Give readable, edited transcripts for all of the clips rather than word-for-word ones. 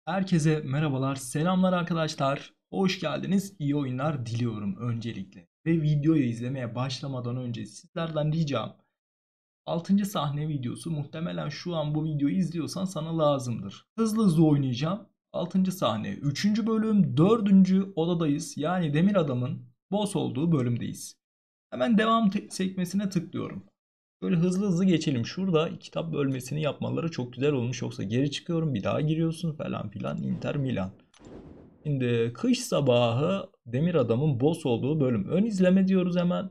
Herkese merhabalar, selamlar arkadaşlar. Hoş geldiniz. İyi oyunlar diliyorum öncelikle. Ve videoyu izlemeye başlamadan önce sizlerden ricam 6. sahne videosu muhtemelen şu an bu videoyu izliyorsan sana lazımdır. Hızlı hızlı oynayacağım. 6. sahne, 3. bölüm, 4. odadayız. Yani Demir Adam'ın boss olduğu bölümdeyiz. Hemen devam sekmesine tıklıyorum. Böyle hızlı hızlı geçelim. Şurada kitap bölmesini yapmaları çok güzel olmuş. Yoksa geri çıkıyorum bir daha giriyorsun falan filan. Inter Milan. Şimdi kış sabahı Demir Adam'ın boss olduğu bölüm. Ön izleme diyoruz hemen.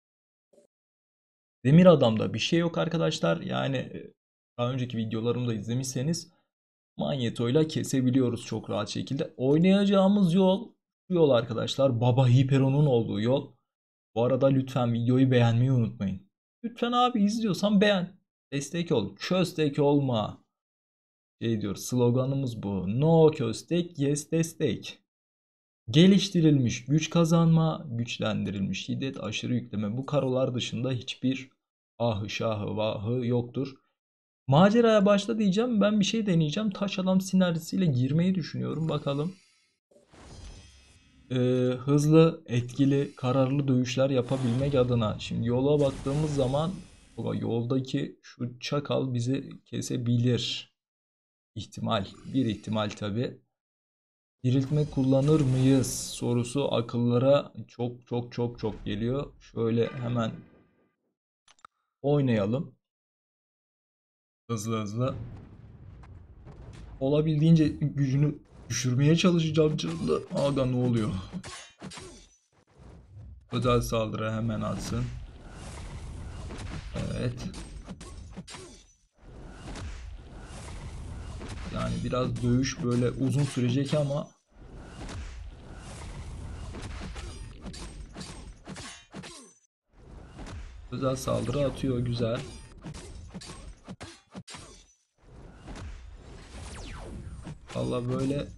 Demir Adam'da bir şey yok arkadaşlar. Yani daha önceki videolarımda izlemişseniz manyetoyla kesebiliyoruz çok rahat şekilde. Oynayacağımız yol şu yol arkadaşlar. Baba Hiperon'un olduğu yol. Bu arada lütfen videoyu beğenmeyi unutmayın. Lütfen abi izliyorsan beğen. Destek ol. Köstek olma. Şey diyor sloganımız bu. No köstek yes destek. Geliştirilmiş güç kazanma, güçlendirilmiş şiddet, aşırı yükleme. Bu karolar dışında hiçbir ahı şahı vahı yoktur. Maceraya başla diyeceğim. Ben bir şey deneyeceğim. Taş adam sinerjisiyle girmeyi düşünüyorum. Bakalım. Hızlı, etkili, kararlı dövüşler yapabilmek adına. Şimdi yola baktığımız zaman yoldaki şu çakal bizi kesebilir. İhtimal. Bir ihtimal tabi. Diriltme kullanır mıyız sorusu akıllara çok çok çok çok geliyor. Şöyle hemen oynayalım. Hızlı hızlı. Olabildiğince gücünü düşürmeye çalışacağım canlı. Aga ne oluyor? Özel saldırı hemen atsın. Evet. Yani biraz dövüş böyle uzun sürecek ama özel saldırı atıyor güzel. Valla böyle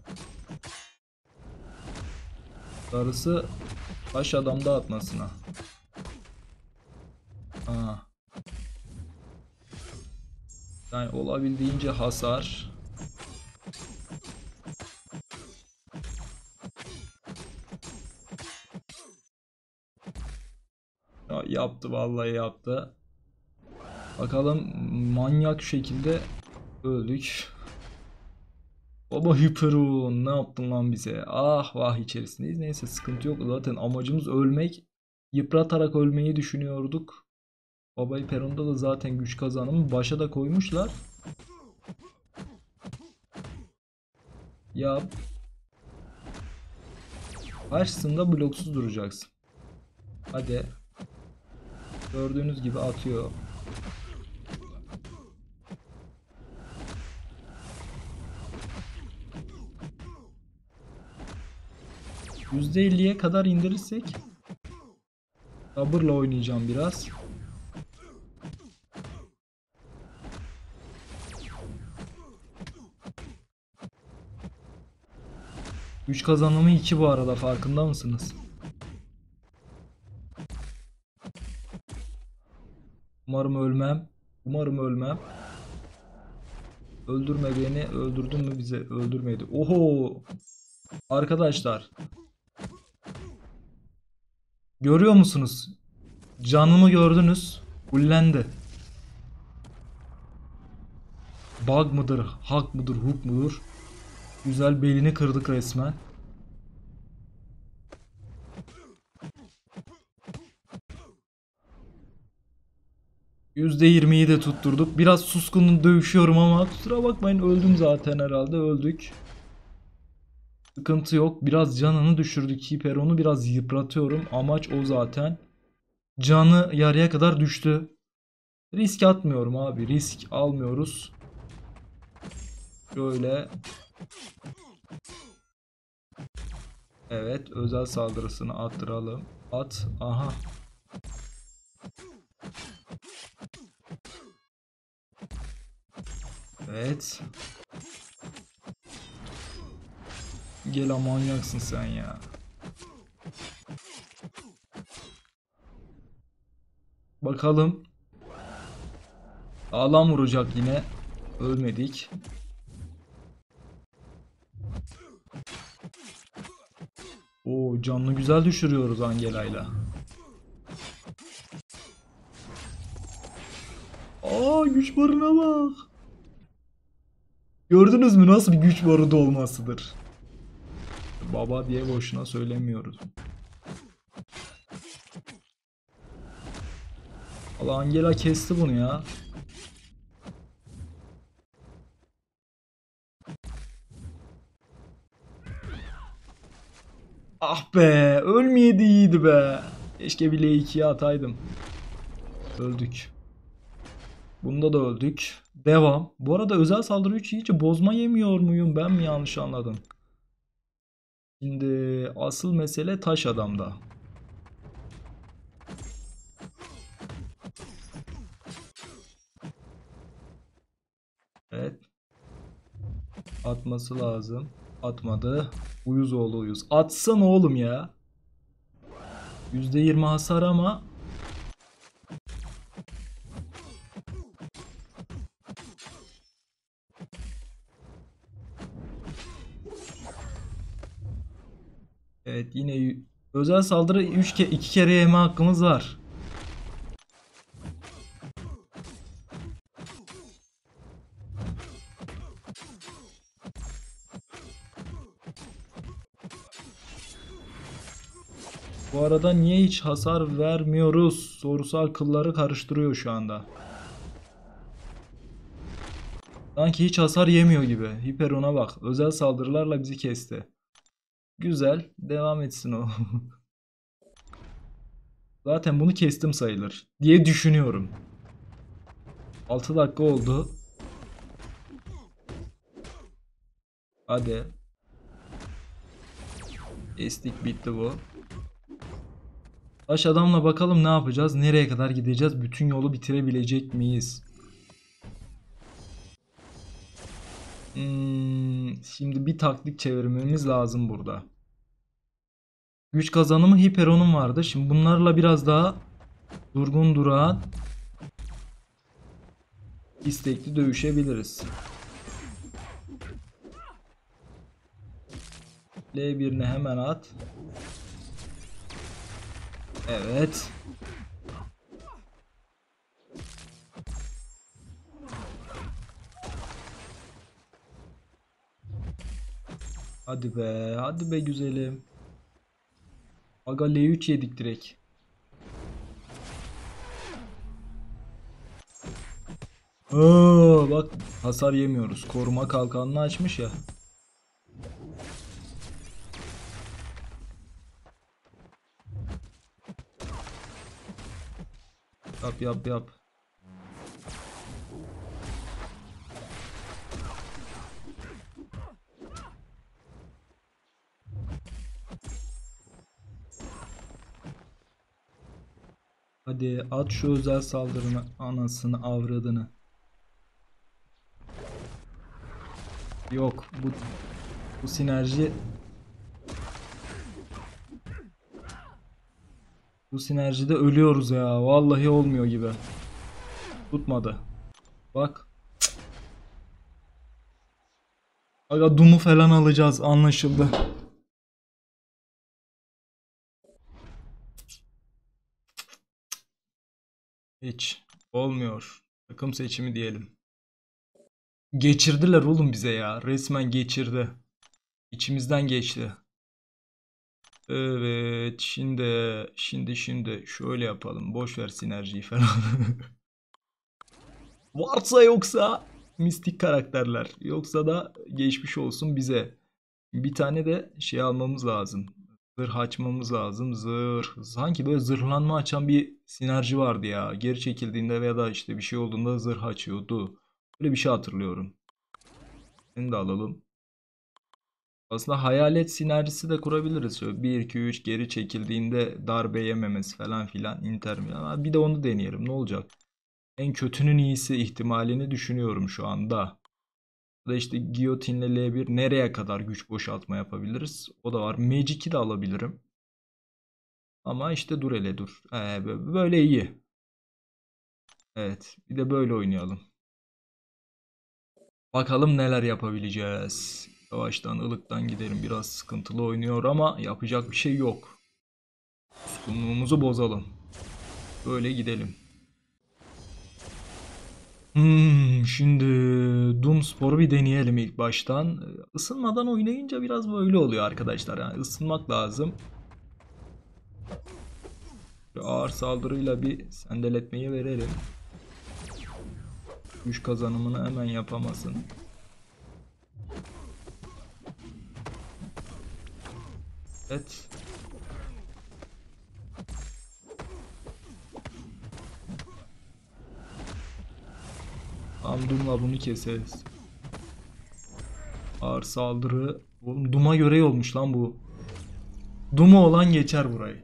darısı taş adamda atmasına. Ha. Yani olabildiğince hasar. Ya yaptı vallahi yaptı. Bakalım manyak şekilde öldük. Baba Hyperon ne yaptın lan bize? Ah vah içerisindeyiz. Neyse sıkıntı yok. Zaten amacımız ölmek. Yıpratarak ölmeyi düşünüyorduk. Baba Hyperon'da da zaten güç kazanımı başa da koymuşlar. Ya karşısında bloksuz duracaksın. Hadi. Gördüğünüz gibi atıyor. %50'ye kadar indirirsek sabırla oynayacağım biraz. Güç kazanımı 2 bu arada farkında mısınız? Umarım ölmem. Umarım ölmem. Öldürme beni. Öldürdün mü bizi? Öldürmedi. Oho! Arkadaşlar. Görüyor musunuz? Canını gördünüz. Fullendi. Bug mıdır? Hak mıdır? Hook mudur? Güzel belini kırdık resmen. %20'yi de tutturduk. Biraz suskunum dövüşüyorum ama kusura bakmayın öldüm zaten herhalde. Öldük. Sıkıntı yok. Biraz canını düşürdük. Hiperon'u biraz yıpratıyorum. Amaç o zaten. Canı yarıya kadar düştü. Risk atmıyorum abi. Risk almıyoruz. Şöyle. Evet. Özel saldırısını attıralım. At. Aha. Evet. Gel manyaksın sen ya. Bakalım. Sağlam vuracak yine. Ölmedik. Oo, canlı güzel düşürüyoruz Angela'yla. Aa, güç barına bak. Gördünüz mü nasıl bir güç barı dolmasıdır? Baba diye boşuna söylemiyoruz. Allah, Angela kesti bunu ya. Ah be, ölmeyedi iyiydi be. Keşke bile 2'ye ataydım. Öldük. Bunda da öldük. Devam. Bu arada özel saldırı 3 hiç bozma yemiyor muyum? Ben mi yanlış anladım? Şimdi asıl mesele taş adamda. Evet. Atması lazım. Atmadı. Uyuz oğlu uyuz. Atsana oğlum ya. %20 hasar ama evet, yine özel saldırı 2 kere yeme hakkımız var. Bu arada niye hiç hasar vermiyoruz sorusu akılları karıştırıyor şu anda. Sanki hiç hasar yemiyor gibi. Hiperon'a bak. Özel saldırılarla bizi kesti. Güzel. Devam etsin o. Zaten bunu kestim sayılır diye düşünüyorum. 6 dakika oldu. Hadi. Kestik, bitti bu. Taş adamla bakalım ne yapacağız? Nereye kadar gideceğiz? Bütün yolu bitirebilecek miyiz? Şimdi bir taktik çevirmemiz lazım burada. Güç kazanımı Hiperon'un vardı. Şimdi bunlarla biraz daha durgun durağan, istekli dövüşebiliriz. L1'ini hemen at. Evet. Hadi be. Hadi be güzelim. Aga, L3 yedik direkt. Aa, bak hasar yemiyoruz. Koruma kalkanını açmış ya. Yap yap yap. Hadi at şu özel saldırını, anasını avradını. Yok, bu sinerji, bu sinerjide ölüyoruz ya. Vallahi olmuyor gibi. Tutmadı. Bak. Aga, Doom'u falan alacağız, anlaşıldı. Hiç olmuyor. Takım seçimi diyelim. Geçirdiler oğlum bize ya. Resmen geçirdi. İçimizden geçti. Evet, şimdi şöyle yapalım. Boş ver sinerjiyi falan. Varsa yoksa mistik karakterler. Yoksa da geçmiş olsun bize. Bir tane de şey almamız lazım. Zırh açmamız lazım. Zırh. Sanki böyle zırhlanma açan bir sinerji vardı ya. Geri çekildiğinde veya da işte bir şey olduğunda zırh açıyordu. Böyle bir şey hatırlıyorum. Seni de alalım. Aslında hayalet sinerjisi de kurabiliriz. Şöyle 1 2 3 geri çekildiğinde darbe yememesi falan filan, Inter Milan. Bir de onu deneyelim. Ne olacak? En kötünün iyisi ihtimalini düşünüyorum şu anda. Da işte Guillotine'le L1 nereye kadar güç boşaltma yapabiliriz? O da var. Magic'i de alabilirim. Ama işte dur hele dur. Böyle iyi. Evet. Bir de böyle oynayalım. Bakalım neler yapabileceğiz. Yavaştan ılıktan gidelim. Biraz sıkıntılı oynuyor ama yapacak bir şey yok. Suskunluğumuzu bozalım. Böyle gidelim. Şimdi Doom Spor'u bir deneyelim ilk baştan. Isınmadan oynayınca biraz böyle oluyor arkadaşlar. Yani ısınmak lazım. Ağır saldırıyla bir sendeletmeyi verelim. Güç kazanımını hemen yapamasın. Evet. Tamam, Doom'la bunu keseriz. Ağır saldırı. Oğlum Doom'a göre olmuş lan bu. Doom'u olan geçer burayı.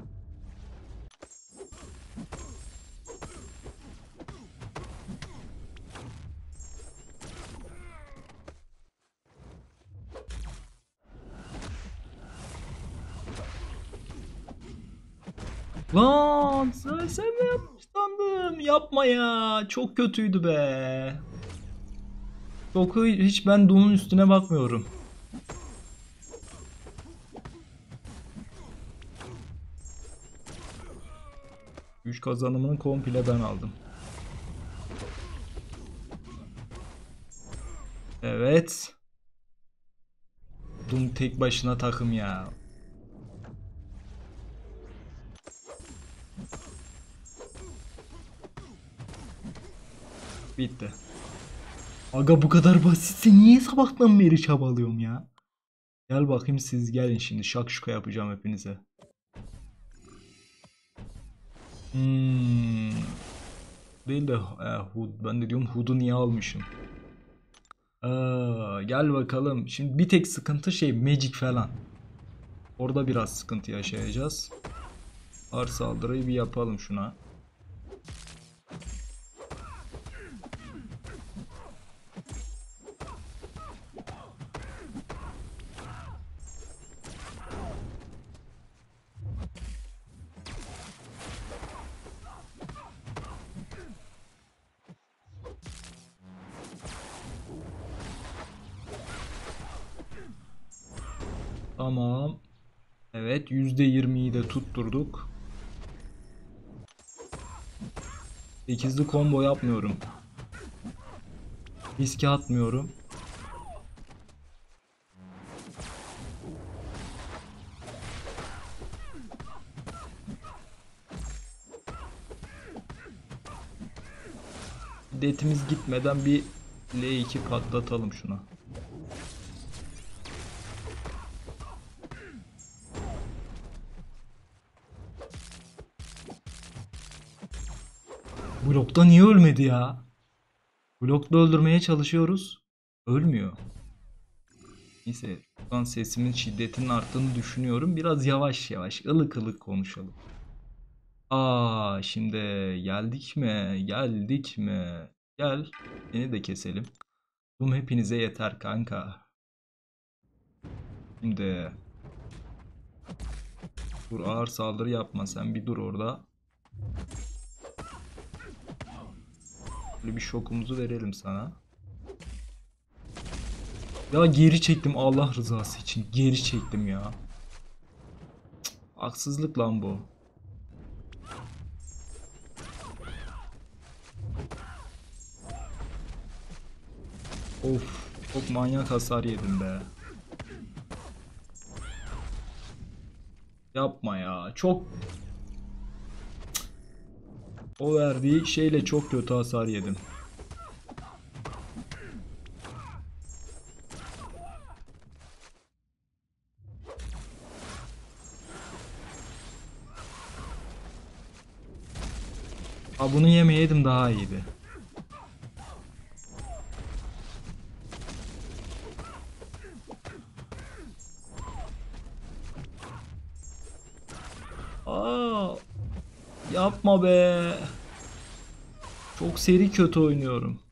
Lan sen ne yapmış sandım? Yapma ya. Çok kötüydü be. Çok hiç ben Doom'un üstüne bakmıyorum. Güç kazanımını komple ben aldım. Evet. Doom tek başına takım ya. Bitti. Aga bu kadar basitse niye sabahtan beri çabalıyorum ya? Gel bakayım, siz gelin şimdi. Şakşuka yapacağım hepinize. Değil de ben de diyorum Hood'u niye almışım? Gel bakalım. Şimdi bir tek sıkıntı Magic falan. Orada biraz sıkıntı yaşayacağız. Ağır saldırıyı bir yapalım şuna. Tamam. Evet, %20'yi de tutturduk. 8'li combo yapmıyorum. Riske atmıyorum. Detimiz gitmeden bir L2 patlatalım şuna. Blokta niye ölmedi ya? Blokta öldürmeye çalışıyoruz. Ölmüyor. Neyse, şu an sesimin şiddetinin arttığını düşünüyorum. Biraz yavaş yavaş, ılık ılık konuşalım. Şimdi geldik mi? Geldik mi? Gel. Seni de keselim. Doom hepinize yeter kanka. Şimdi dur, ağır saldırı yapma, sen bir dur orada. Böyle bir şokumuzu verelim sana. Ya geri çektim, Allah rızası için geri çektim ya. Haksızlık lan bu. Of, çok manyak hasar yedim be. Yapma ya, çok o verdiği şeyle çok kötü hasar yedim. Bunu yemeyeydim daha iyiydi. Yapma be. Çok seri kötü oynuyorum.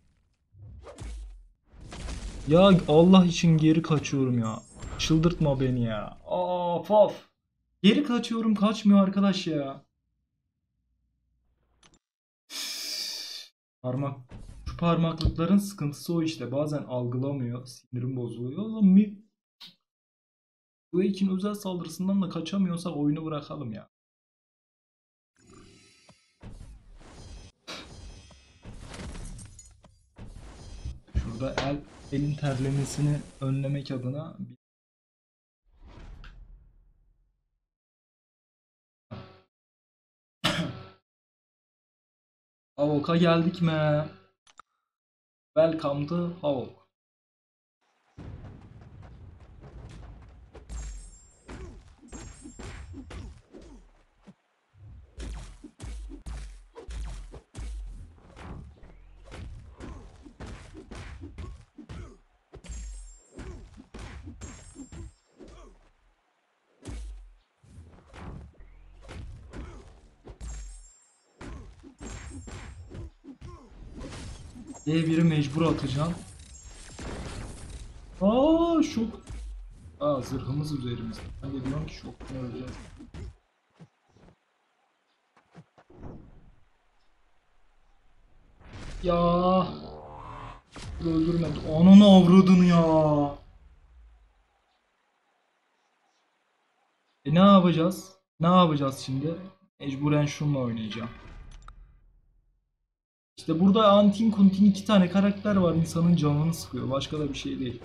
Ya Allah için geri kaçıyorum ya. Çıldırtma beni ya. Of. Geri kaçıyorum, kaçmıyor arkadaş ya. Parmak parmaklıkların sıkıntısı o işte. Bazen algılamıyor. Sinirim bozuluyor. Oğlum bir Quake'in özel saldırısından da kaçamıyorsa oyunu bırakalım ya. Şurada elin terlemesini önlemek adına bir Havok'a geldik mi? Welcome to Havok. D1'i mecbur atacağım. Şok. Zırhımız üzerimizde. Ben de diyorum ki şoktan öleceğiz. Ya öldürmedi. Onun avradını ya. Ne yapacağız? Ne yapacağız şimdi? Mecburen şununla oynayacağım. İşte burada Antin Kuntin iki tane karakter var, insanın canını sıkıyor. Başka da bir şey değil.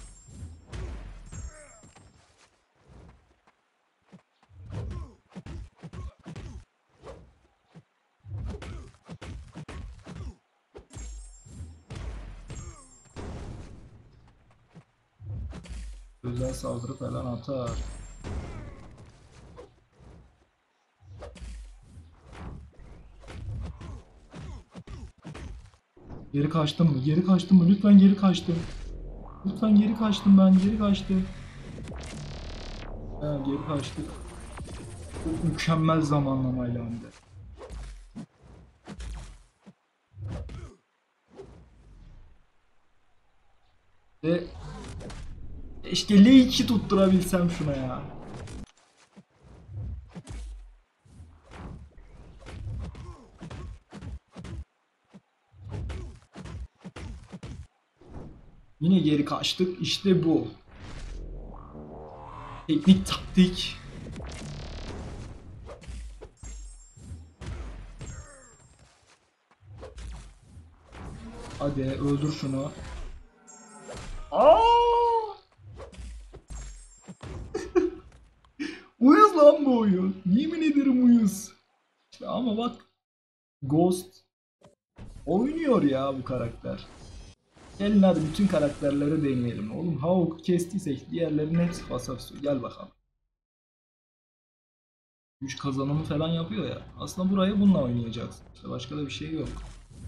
Özel saldırı falan atar. Geri kaçtım mı? Geri kaçtım mı? Lütfen geri kaçtım. Lütfen geri kaçtım ben. Geri kaçtım. Geri kaçtık. Çok mükemmel zamanlamayla hem de. Ve keşke L2 tutturabilsem şuna ya. Yine geri kaçtık. İşte bu. Teknik taktik. Hadi öldür şunu. Uyuz lan bu oyun. Yemin ederim uyuz. İşte ama bak, Ghost oynuyor ya bu karakter. Gelin hadi bütün karakterleri deneyelim. Oğlum Hawk'u kestiysek diğerlerinin hepsi fasafso. Gel bakalım. Güç kazanımı falan yapıyor ya. Aslında burayı bununla oynayacaksın. İşte başka da bir şey yok.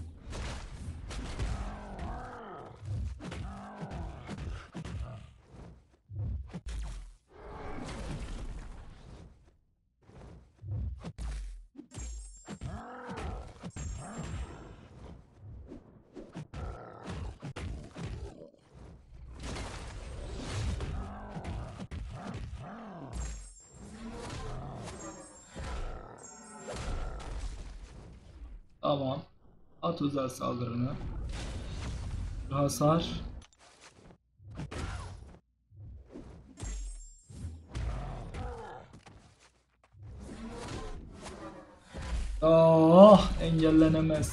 Tamam. At özel saldırını. Hasar. Engellenemez.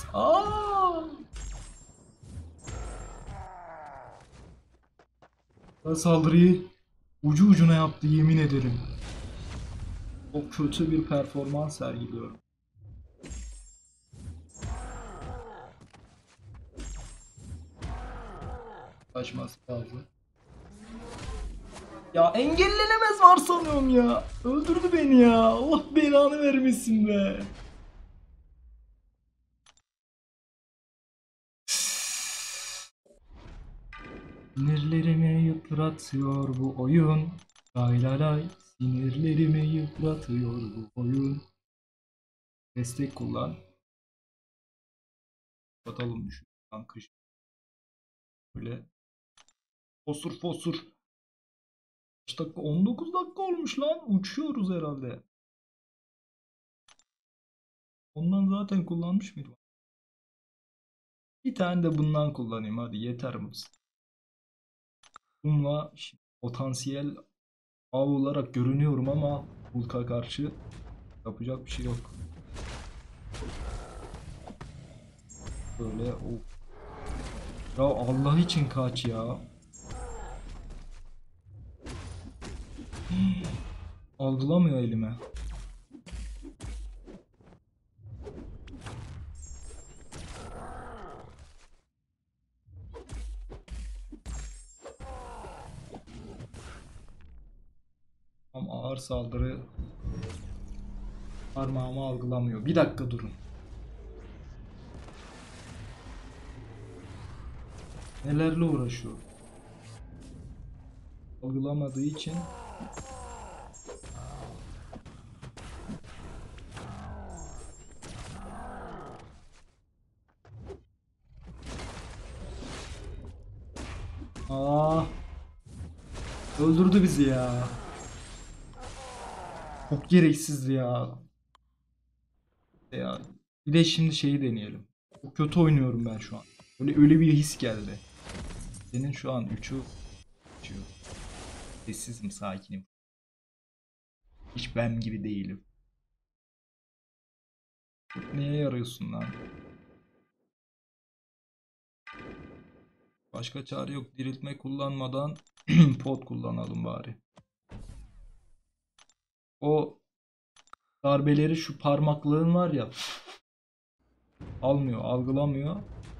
Saldırıyı ucu ucuna yaptı, yemin ederim. O kötü bir performans sergiliyorum. Kaçması lazım. Ya engellenemez var sanıyorum ya. Öldürdü beni ya. Allah belanı vermesin be. Sinirlerimi yıpratıyor bu oyun. Lay lay lay. Sinirlerimi yıpratıyor bu oyun. Destek kullan. Batalım düşün. Kış. Böyle. Fosur fosur. Kaç dakika? 19 dakika olmuş lan. Uçuyoruz herhalde. Ondan zaten kullanmış mıydım? Bir tane de bundan kullanayım, hadi yeter mi? Bununla potansiyel av olarak görünüyorum ama Hulk'a karşı yapacak bir şey yok. Böyle o. Ya Allah için kaç ya. Algılamıyor elime. Ama ağır saldırı parmağımı algılamıyor. Bir dakika durun. Nelerle uğraşıyor? Algılamadığı için aa, öldürdü bizi ya. Çok gereksizdi ya. Ya bir de şimdi şeyi deneyelim. Çok kötü oynuyorum ben şu an. Öyle bir his geldi. Senin şu an 3'ü uçuyor. Sessizim, sakinim. Hiç ben gibi değilim. Neye yarıyorsun lan? Başka çare yok. Diriltme kullanmadan pot kullanalım bari. O darbeleri şu parmaklığın var ya, almıyor, algılamıyor.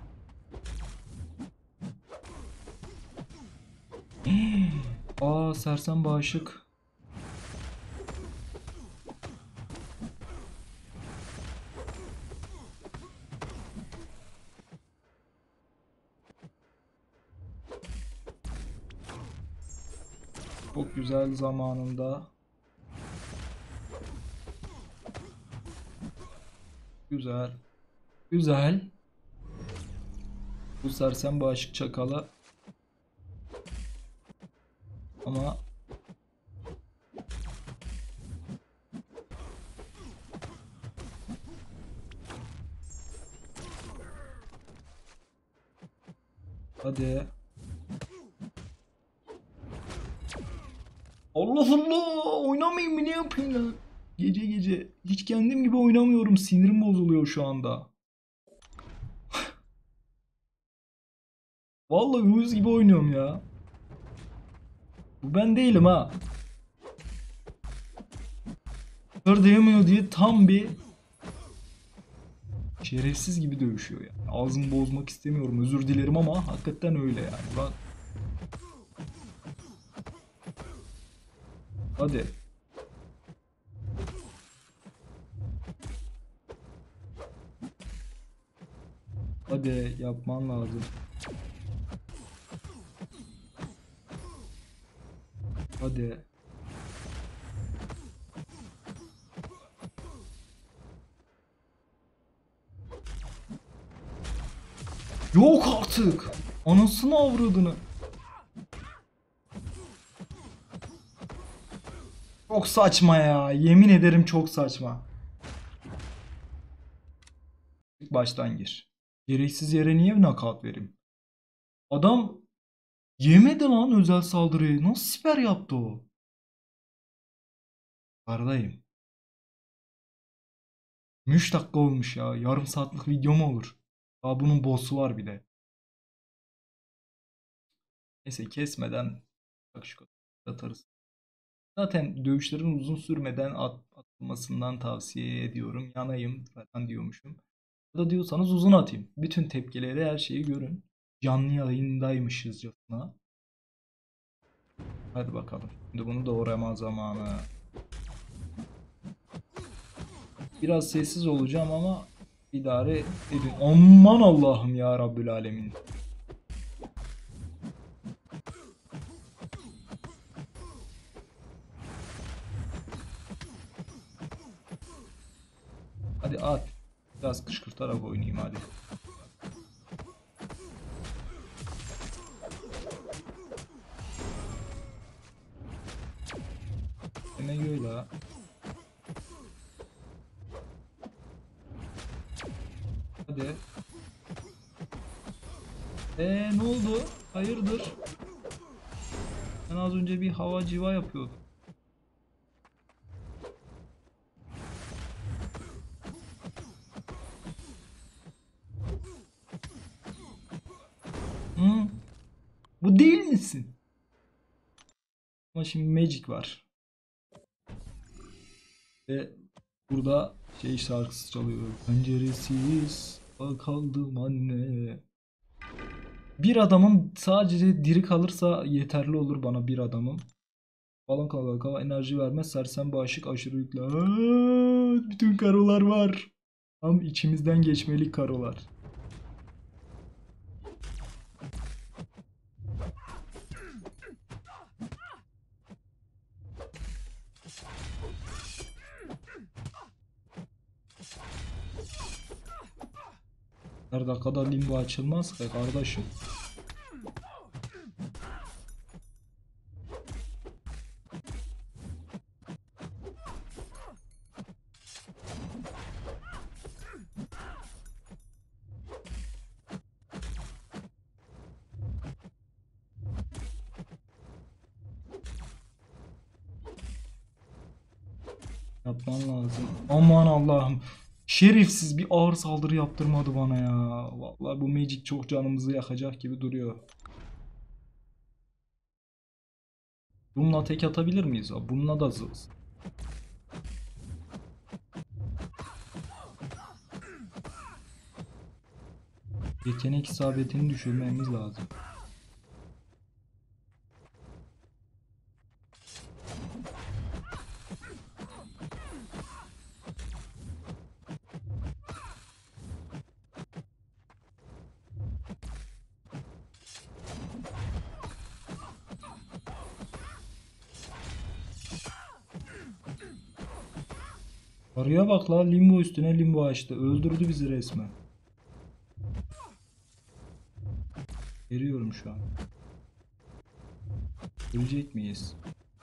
Aa, sersem bağışık. Çok güzel zamanında. Güzel. Güzel. Bu sersem bağışık çakala ama hadi. Allah Allah, oynamayayım mı, ne yapayım lan? Gece gece hiç kendim gibi oynamıyorum, sinirim bozuluyor şu anda. Vallahi uyuz gibi oynuyorum ya. Bu ben değilim ha. Kör diyemiyor diye tam bir şerefsiz gibi dövüşüyor yani. Ağzımı bozmak istemiyorum, özür dilerim ama hakikaten öyle yani. Bak. Hadi. Hadi yapman lazım. Hadi. Yok artık. Anasını avradını. Çok saçma ya. Yemin ederim çok saçma. İlk baştan gir. Gereksiz yere niye knockout vereyim? Adam yemedi lan özel saldırıyı. Nasıl siper yaptı o? Aradayım. 3 dakika olmuş ya. Yarım saatlik video mu olur? Daha bunun boss'u var bir de. Neyse, kesmeden bak şu kadar atarız. Zaten dövüşlerin uzun sürmeden atılmasından tavsiye ediyorum. Yanayım falan diyormuşum. Ya da diyorsanız uzun atayım. Bütün tepkileri, her şeyi görün. Canlı yayındaymışızcasına. Hadi bakalım. Şimdi bunu doğrama zamanı. Biraz sessiz olacağım ama idare edin. Aman Allah'ım ya Rabbül Alemin. Hadi at. Biraz kışkırtarak oynayayım hadi. Demek öyle ha. Hadi. Ne oldu? Hayırdır? Ben az önce bir hava civa yapıyordum. Hı? Bu değil misin? Ama şimdi Magic var. Ve burada şey şarkısı çalıyor. Penceresiz kaldım anne. Bir adamım sadece diri kalırsa yeterli olur bana bir adamım. Balon kala enerji vermez. Sersem bağışık aşırı yükle. Bütün karolar var. Tam içimizden geçmelik karolar. Her dakikada limbo açılmaz ki kardeşim. Yapman lazım. Aman Allah'ım. Şerefsiz bir ağır saldırı yaptırmadı bana ya. Vallahi bu Magic çok canımızı yakacak gibi duruyor. Bununla tek atabilir miyiz? Bununla da zız. Yetenek isabetini düşürmemiz lazım. Araya bak la, limbo üstüne limbo açtı. Öldürdü bizi resmen. Veriyorum şu an. Ölecek miyiz?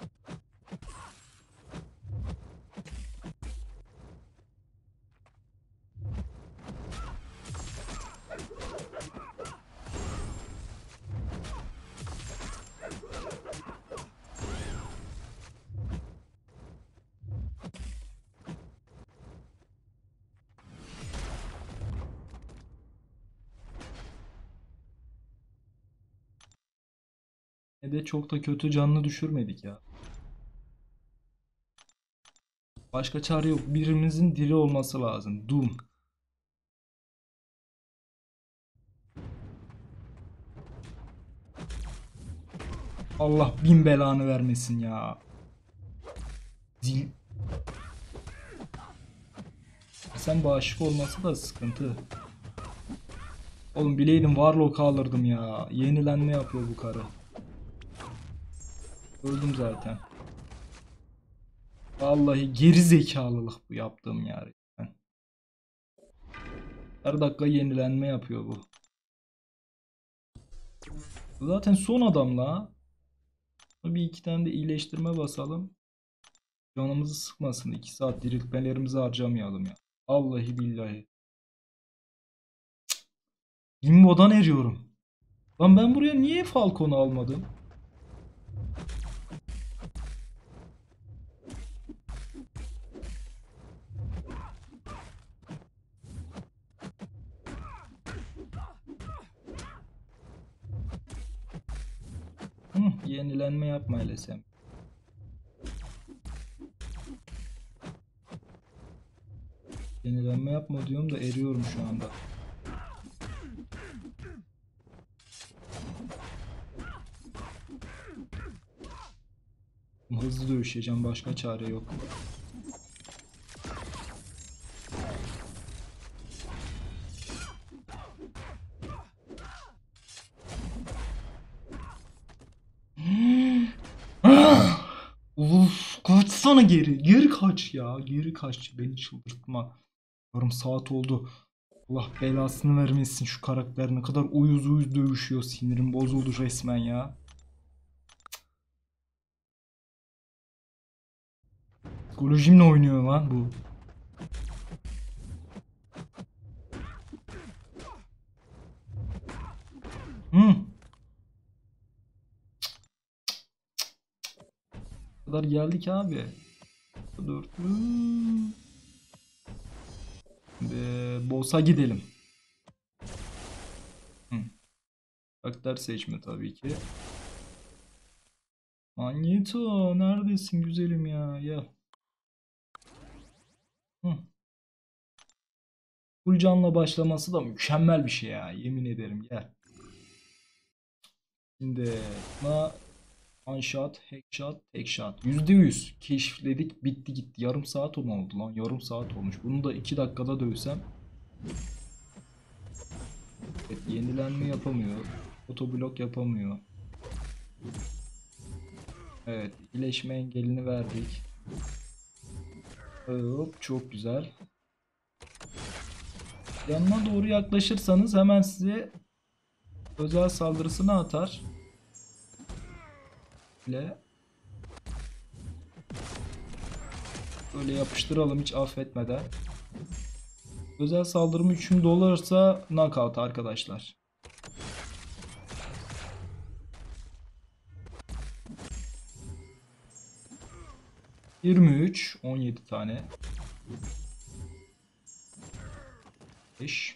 Ne de çok da kötü canlı düşürmedik ya. Başka çare yok. Birimizin diri olması lazım. Doom. Allah bin belanı vermesin ya. Zil. Sen bağışık olması da sıkıntı. Oğlum bileydim Warlock'u alırdım ya. Yenilenme yapıyor bu karı. Öldüm zaten. Vallahi geri zekalılık bu yaptığım yani. Her dakika yenilenme yapıyor bu. Bu zaten son adam la. Bir iki tane de iyileştirme basalım. Canımızı sıkmasın. 2 saat diriltmelerimizi harcamayalım ya. Vallahi billahi. Limbo'dan eriyorum. Lan ben buraya niye Falcon'u almadım? Yenilenme yapma hele sen. Yenilenme yapma diyorum da eriyorum şu anda. Hızlı dövüşeceğim, başka çare yok. Uf, kaçsana geri. Geri kaç ya. Geri kaç. Beni çıldırtma. Yarım saat oldu. Allah belasını vermesin şu karakter. Ne kadar uyuz uyuz dövüşüyor. Sinirim bozuldu resmen ya. Psikolojimle oynuyor lan bu. kadar geldik abi. Dur. Boss'a gidelim. Hı. Karakter seçme tabii ki. Magneto neredesin güzelim ya? Gel. Hı. Full canla başlaması da mükemmel bir şey ya. Yemin ederim gel. Şimdi buna one shot, hack shot, tek shot. %100 keşifledik bitti gitti. Yarım saat mı oldu lan? Yarım saat olmuş. Bunu da 2 dakikada dövsem. Evet, yenilenme yapamıyor. Otoblok yapamıyor. Evet, iyileşme engelini verdik. Hop, çok güzel. Yanına doğru yaklaşırsanız hemen size özel saldırısını atar. Böyle yapıştıralım hiç affetmeden. Özel saldırım 3000 dolarsa knockout arkadaşlar. ...23... ...17 tane... ...5...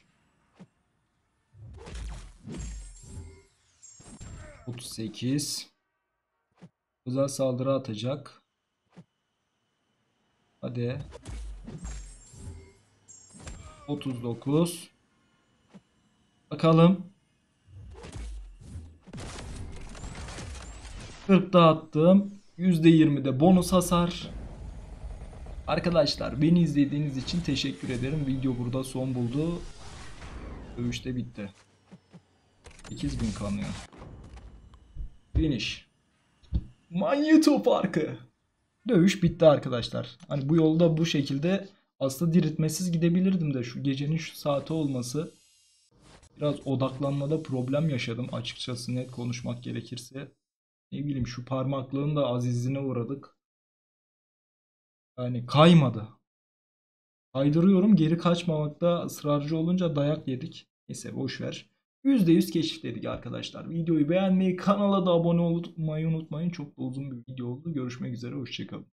...38... ...özel saldırı atacak... ...hadi... ...39... ...bakalım... ...40 da attım... %20'de bonus hasar... Arkadaşlar beni izlediğiniz için teşekkür ederim. Video burada son buldu. Dövüş de bitti. 8000 kanıyor. Finish. Magneto Parkı. Dövüş bitti arkadaşlar. Hani bu yolda bu şekilde aslında diriltmesiz gidebilirdim de şu gecenin şu saati olması biraz odaklanmada problem yaşadım açıkçası net konuşmak gerekirse. Ne bileyim şu parmaklığın da azizine uğradık. Yani kaymadı. Kaydırıyorum geri kaçmamakta ısrarcı olunca dayak yedik. Neyse boşver. %100 keşifledik arkadaşlar. Videoyu beğenmeyi, kanala da abone olmayı unutmayın. Çok da uzun bir video oldu. Görüşmek üzere. Hoşçakalın.